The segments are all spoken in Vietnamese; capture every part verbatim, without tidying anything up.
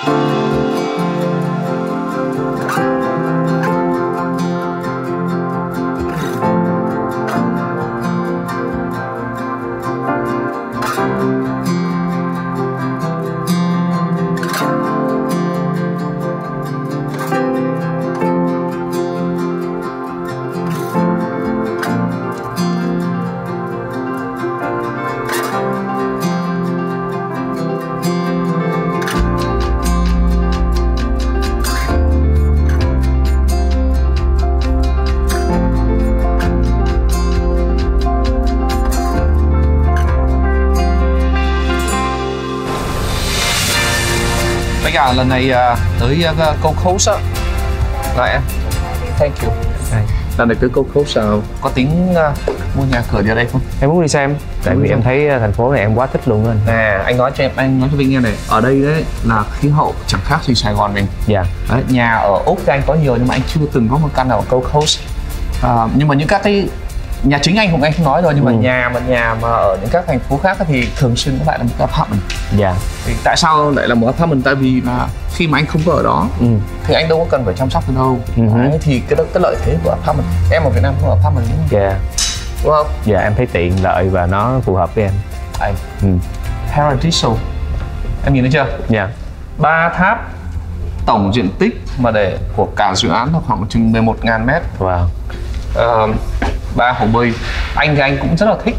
Cả lần này uh, tới uh, Gold Coast á, lại em, thank you. Lần này tới Gold Coast uh, có tính uh, mua nhà cửa gì ở đây không? Em muốn đi xem, tại vì em thấy thành phố này em quá thích luôn anh. Nè, anh nói cho em, anh nói cho Vinh nghe này, ở đây đấy là khí hậu chẳng khác gì Sài Gòn mình. Dạ. Đấy, nhà ở Úc thì anh có nhiều nhưng mà anh chưa từng có một căn nào ở Gold Coast. Uh, nhưng mà những các cái nhà chính anh cũng anh không nói rồi, nhưng mà ừ. nhà mà nhà mà ở những các thành phố khác thì thường xuyên có lại là một apartment. Dạ. Thì tại sao lại là một apartment? Tại vì là khi mà anh không có ở đó ừ. thì anh đâu có cần phải chăm sóc từ đâu. Ừ. Đấy, thì cái đó cái lợi thế của apartment. Em ở Việt Nam không ở apartment đúng không? Dạ. Đúng không? Dạ em thấy tiện lợi và nó phù hợp với em. Anh. Ừ. Paradiso. Em nhìn thấy chưa? Dạ. Ba tháp, tổng diện tích mà để của cả dự án là khoảng chừng mười một nghìn mét. Wow. Uh, ba hồ bơi. Anh thì anh cũng rất là thích.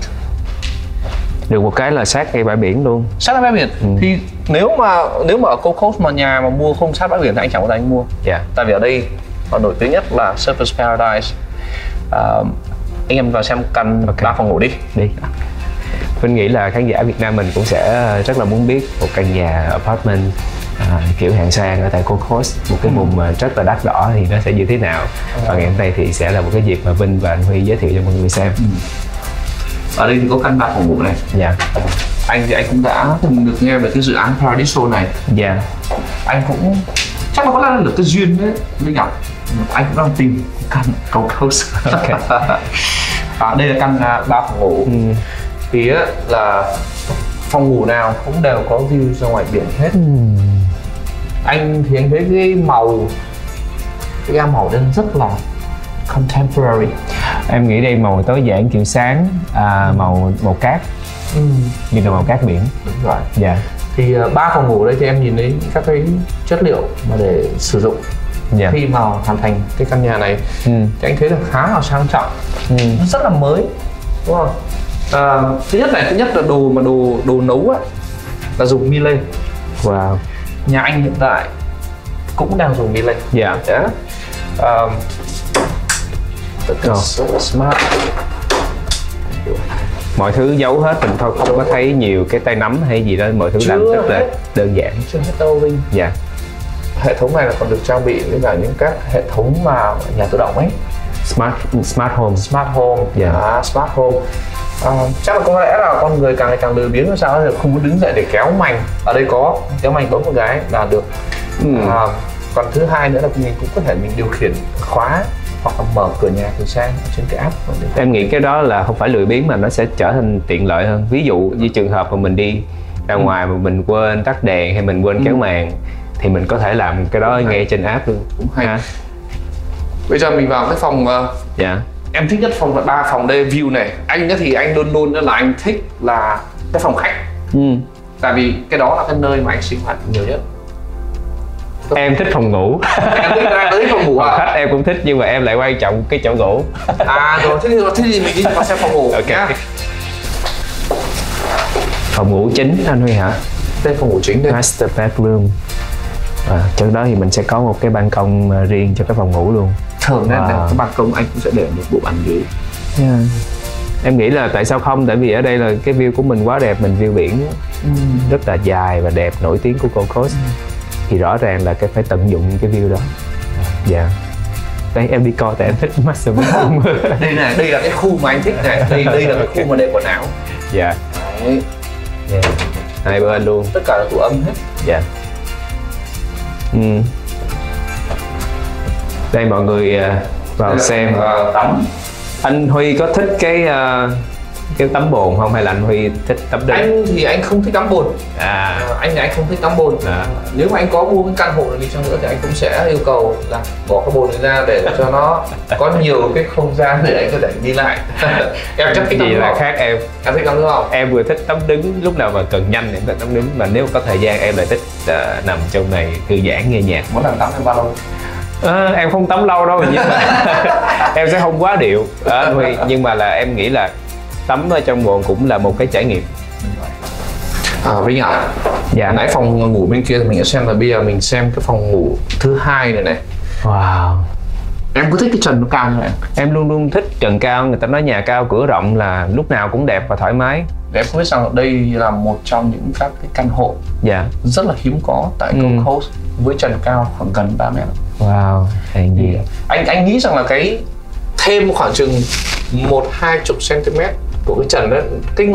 Được một cái là sát ngay bãi biển luôn. Sát ngay bãi biển. Ừ. Thì nếu mà nếu mà ở Gold Coast mà nhà mà mua không sát bãi biển thì anh chẳng có thể anh mua. Yeah. Tại vì ở đây còn nổi tiếng nhất là Surfers Paradise. Uh, anh em vào xem căn okay. ba phòng ngủ đi. Đi. Mình nghĩ là khán giả Việt Nam mình cũng sẽ rất là muốn biết một căn nhà apartment à, kiểu hạng sang ở tại Gold Coast, một cái ừ. vùng rất là đắt đỏ thì nó sẽ như thế nào. Ừ. Và ngày hôm nay thì sẽ là một cái dịp mà Vinh và anh Huy giới thiệu cho mọi người xem. Ừ. Ở đây thì có căn ba phòng ngủ này. Dạ. Anh thì anh cũng đã từng được nghe về cái dự án Paradiso này. Dạ. Anh cũng chắc là có lẽ là được cái duyên đấy với Ngọc. Anh cũng đang tìm căn Gold Coast. Okay. À, đây là căn ba phòng ngủ. Ừ. Thì á, là phòng ngủ nào cũng đều có view ra ngoài biển hết. Ừ. Anh thì anh thấy cái màu, cái gam màu đang rất là contemporary. Em nghĩ đây màu tối giản kiểu sáng, à, màu màu cát. Ừ. Như là màu cát biển. Đúng rồi. Dạ. Thì uh, ba phòng ngủ đây cho em nhìn thấy các cái chất liệu mà để sử dụng. Dạ. Khi mà hoàn thành cái căn nhà này ừ. thì anh thấy là khá là sang trọng. Ừ. Nó rất là mới, đúng không? À, thứ nhất này, thứ nhất là đồ mà đồ đồ nấu á là dùng Miele. Wow. Nhà anh hiện tại cũng đang dùng Miele. Dạ. Yeah. Um, oh. Smart. Mọi thứ giấu hết, mình không không có thấy nhiều cái tay nắm hay gì đó, mọi thứ chưa làm rất là đơn giản. Chưa hết đâu Vinh. Dạ. Hệ thống này là còn được trang bị với cả những các hệ thống mà nhà tự động ấy. Smart Smart Home. Smart Home. Dạ. Yeah. Smart Home. À, chắc là có lẽ là con người càng ngày càng lười biếng hay sao thì không muốn đứng dậy để kéo mành. Ở đây có kéo mành bấm một cái là được. Ừ. À, còn thứ hai nữa là mình cũng có thể mình điều khiển khóa hoặc là mở cửa nhà từ sang trên cái app. Em nghĩ cái đó là không phải lười biếng mà nó sẽ trở thành tiện lợi hơn. Ví dụ như trường hợp mà mình đi ra ừ. ngoài mà mình quên tắt đèn hay mình quên ừ. kéo màn thì mình có thể làm cái đó ngay trên app luôn. Cũng hay. À. Bây giờ mình vào cái phòng. Dạ. Em thích nhất phòng là ba phòng đây view này. Anh thì anh luôn luôn là anh thích là cái phòng khách. Ừ. Tại vì cái đó là cái nơi mà anh sinh hoạt nhiều nhất. Em thích phòng ngủ. Em thích, em thích phòng ngủ à? Khách em cũng thích nhưng mà em lại quan trọng cái chỗ ngủ. À rồi, thế thì, thế thì mình đi vào xem phòng ngủ. Ok. Nhá. Phòng ngủ chính anh Huy hả? Đây phòng ngủ chính đây. Master bedroom. À, trước đó thì mình sẽ có một cái ban công riêng cho cái phòng ngủ luôn. Thường nên wow. cái ban công anh cũng sẽ để một bộ bàn ghế. Yeah. Em nghĩ là tại sao không? Tại vì ở đây là cái view của mình quá đẹp, mình view biển ừ. rất là dài và đẹp, nổi tiếng của Gold Coast. Ừ. Thì rõ ràng là cái phải tận dụng cái view đó. Dạ. Đây em đi coi tại em thích master bedroom. Đây này, đây là cái khu mà anh thích này. Đây đây là cái khu mà để quần áo. Dạ. Đấy. Yeah. Hai bên luôn. Tất cả là tủ âm hết. Dạ. Ừ. Đây mọi người vào đây xem. Uh, tắm. Anh Huy có thích cái uh, cái tắm bồn không hay là anh Huy thích tắm đứng? Anh thì anh không thích tắm bồn. À, à anh thì anh không thích tắm bồn. À. Nếu mà anh có mua cái căn hộ này đi chăng nữa thì anh cũng sẽ yêu cầu là bỏ cái bồn này ra để cho nó có nhiều cái không gian để anh có thể đi lại. Em chắc thích tắm gì nước là không? khác em. Em thích tắm nước không? Em vừa thích tắm đứng, lúc nào mà cần nhanh thì em thích tắm đứng, mà nếu có thời gian em lại thích uh, nằm trong này thư giãn nghe nhạc. Mỗi lần tắm em bao lâu? À, em không tắm lâu đâu nhưng mà em sẽ không quá điệu à, Huy, nhưng mà là em nghĩ là tắm ở trong bồn cũng là một cái trải nghiệm. À, Vinh ạ, dạ. Nãy phòng ngủ bên kia thì mình sẽ xem, là bây giờ mình xem cái phòng ngủ thứ hai này này. Wow. Em có thích cái trần nó cao như này? Em luôn luôn thích trần cao, người ta nói nhà cao cửa rộng là lúc nào cũng đẹp và thoải mái. Để em không biết rằng đây là một trong những các cái căn hộ dạ. rất là hiếm có tại ừ. Gold Coast với trần cao khoảng gần ba mét. Wow, hèn gì. Anh anh nghĩ rằng là cái thêm khoảng chừng một hai chục cm của cái trần đó, cái